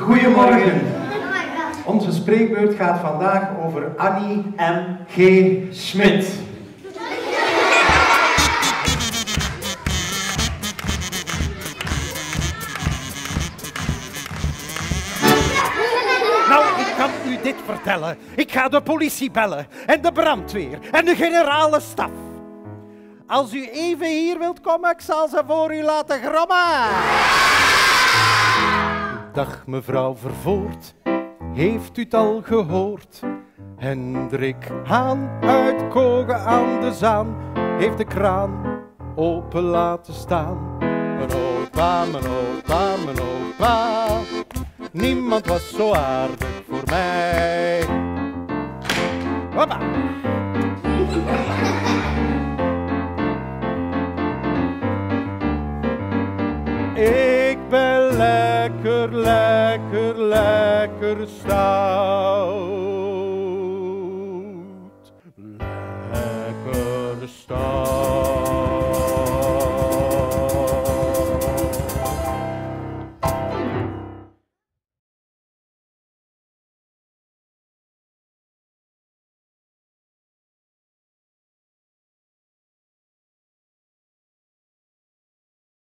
Goedemorgen. Onze spreekbeurt gaat vandaag over Annie M. G. Schmid. Nou, ik kan u dit vertellen. Ik ga de politie bellen en de brandweer en de generale staf. Als u even hier wilt komen, ik zal ze voor u laten grommen. Dag mevrouw Vervoort, heeft u het al gehoord? Hendrik Haan uit Kogen aan de Zaan heeft de kraan open laten staan. Mijn opa, mijn opa, mijn opa, niemand was zo aardig voor mij. Hoppa! Ik ben lekker, lekker, lekker stout.